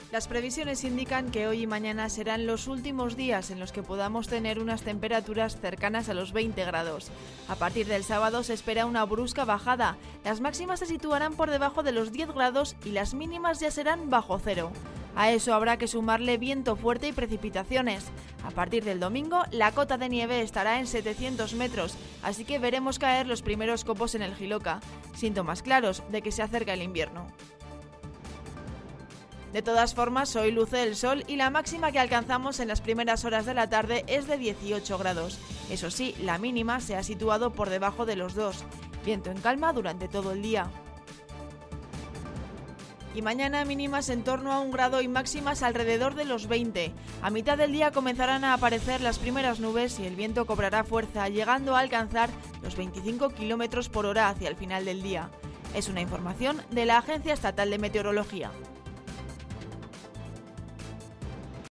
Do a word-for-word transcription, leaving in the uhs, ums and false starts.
Las previsiones indican que hoy y mañana serán los últimos días en los que podamos tener unas temperaturas cercanas a los veinte grados. A partir del sábado se espera una brusca bajada. Las máximas se situarán por debajo de los diez grados y las mínimas ya serán bajo cero. A eso habrá que sumarle viento fuerte y precipitaciones. A partir del domingo, la cota de nieve estará en setecientos metros, así que veremos caer los primeros copos en el Jiloca, síntomas claros de que se acerca el invierno. De todas formas, hoy luce el sol y la máxima que alcanzamos en las primeras horas de la tarde es de dieciocho grados. Eso sí, la mínima se ha situado por debajo de los dos. Viento en calma durante todo el día. Y mañana mínimas en torno a un grado y máximas alrededor de los veinte. A mitad del día comenzarán a aparecer las primeras nubes y el viento cobrará fuerza, llegando a alcanzar los veinticinco kilómetros por hora hacia el final del día. Es una información de la Agencia Estatal de Meteorología.